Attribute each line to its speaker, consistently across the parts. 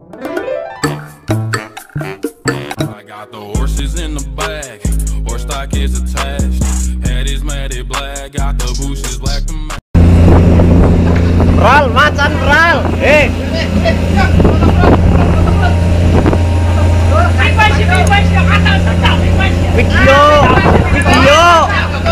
Speaker 1: I got the horses in the back, horse stock is attached. Head is matted black, got the bushes black to match.
Speaker 2: Ral, macan ral. Video.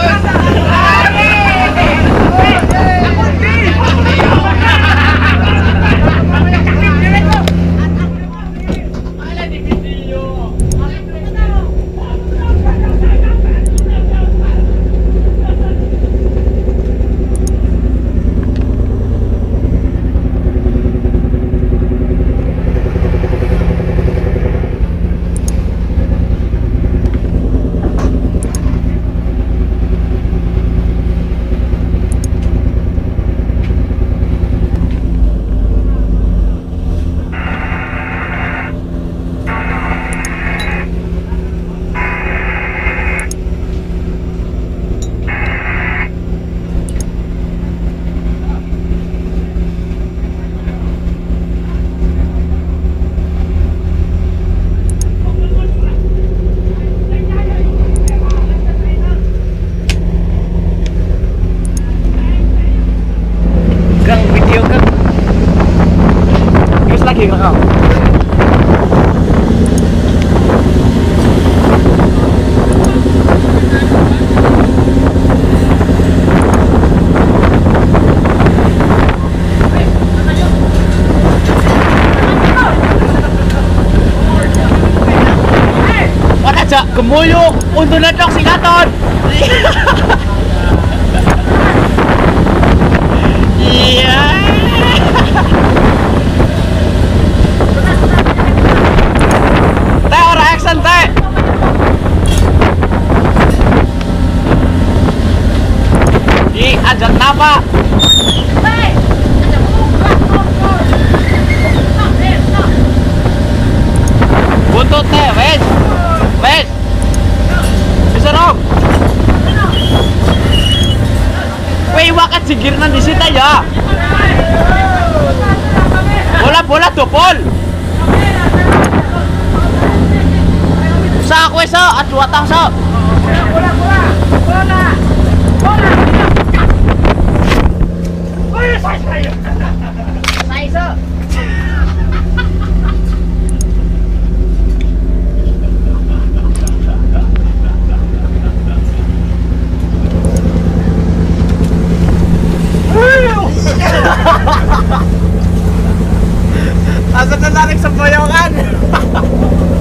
Speaker 2: Lagi kakak. Wala aja gemuyo untuk nedok singaton. Iya. Santai. Di ajak apa? Buntut teh, wes. Bisa dong. Wei wakat jingkirnan di situ ya. Bola dopol. Sa kue sa, aduh atang sa. Bola. Saya. Asa na narik sa boyongan.